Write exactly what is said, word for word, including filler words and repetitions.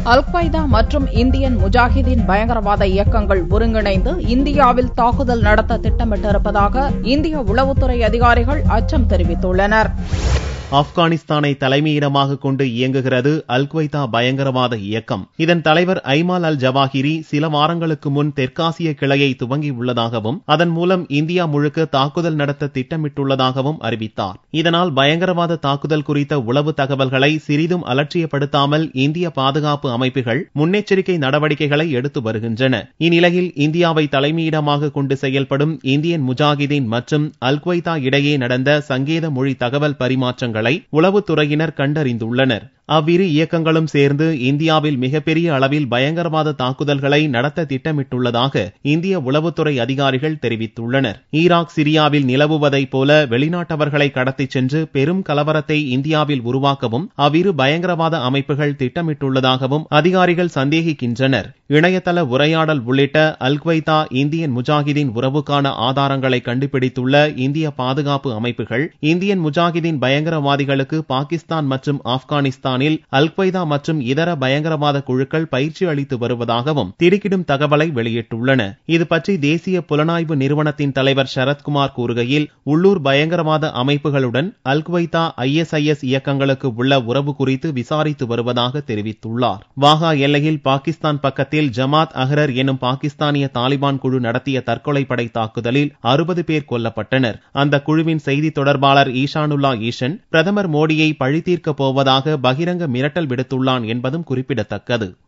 அல்-Qaeda மற்றும் இந்தியன் முஜாஹிதீன் பயங்கரவாத இயக்கங்கள் ஒருங்கிணைந்து இந்தியாவில் தாக்குதல் நடத்த திட்டமிட்டிருப்பதாக இந்திய உளவுத்துறை அதிகாரிகள் அச்சம் தெரிவித்துள்ளனர். ஆப்கானிஸ்தானை தலைமையிடமாக கொண்டு இயங்குகிறது அல்-Qaeda பயங்கரவாத இயக்கம். இதன் தலைவர் ஐமால் அல் ஜவாஹிரி சில வாரங்களுக்கு முன் தெற்காசிய கிளையை துவங்கியுள்ளதாகவும் அதன் மூலம் இந்தியா முழுக்க தாக்குதல் நடத்த திட்டமிட்டுள்ளதாகவும் அறிவித்தார். இதனால் பயங்கரவாத தாக்குதல் குறித்த உளவு தகவல்களை சிறிதும் அலட்சியப்படுத்தாமல் இந்திய பாதுகாப்பு அமைப்புகள் முன்னெச்சரிக்கை நடவடிக்கைகளை எடுத்து வருகின்றன. இந்நிலையில் இந்தியாவை தலைமையிடமாக கொண்டு செயல்படும் இந்தியன் முஜாஹிதீன் மற்றும் அல்-Qaeda இடையே நடந்த சங்கேத மொழி தகவல் பரிமாற்றங்கள் உளவுத்துறையினர் கண்டறிந்துள்ளனர். அவ்விரு இயக்கங்களும் சேர்ந்து இந்தியாவில் மிகப்பெரிய அளவில் பயங்கரவாத தாக்குதல்களை நடத்த திட்டமிட்டுள்ளதாக இந்திய உளவுத்துறை அதிகாரிகள் தெரிவித்துள்ளனர். ஈராக் சிரியாவில் நிலவுவதைப் போல வெளிநாட்டவர்களை கடத்திச் சென்று பெரும் கலவரத்தை இந்தியாவில் உருவாக்கவும் அவ்விரு பயங்கரவாத அமைப்புகள் திட்டமிட்டுள்ளதாகவும் அதிகாரிகள் சந்தேகிக்கின்றனர். இணையதள உரையாடல் உள்ளிட்ட அல்-Qaeda இந்தியன் முஜாஹிதீன் உறவுக்கான ஆதாரங்களை கண்டுபிடித்துள்ள இந்திய பாதுகாப்பு அமைப்புகள் இந்தியன் முஜாஹிதீன் பயங்கரவாதிகளுக்கு பாகிஸ்தான் மற்றும் ஆப்கானிஸ்தான் அல்-Qaeda மற்றும் இதர பயங்கரவாத குழுக்கள் பயிற்சி அளித்து வருவதாகவும் திடுக்கிடும் தகவலை வெளியிட்டுள்ளன. இது பற்றி தேசிய புலனாய்வு நிறுவனத்தின் தலைவர் சரத்குமார் கூறுகையில், உள்ளூர் பயங்கரவாத அமைப்புகளுடன் அல்-Qaeda ஐ எஸ் ஐ எஸ் இயக்கங்களுக்கு உள்ள உறவு குறித்து விசாரித்து வருவதாக தெரிவித்துள்ளார். வாகா எல்லையில் பாகிஸ்தான் பக்கத்தில் ஜமாத் அஹ்ரர் எனும் பாகிஸ்தானிய தாலிபான் குழு நடத்திய தற்கொலை படை தாக்குதலில் அறுபது பேர் கொல்லப்பட்டனர். அந்த குழுவின் செய்தி தொடர்பாளர் ஈஷானுல்லா ஈஷன் பிரதமர் மோடியை பழிதீர்க்கப் போவதாக பகிரங்க மிரட்டல் விடுத்துள்ளான் என்பதும் குறிப்பிடத்தக்கது.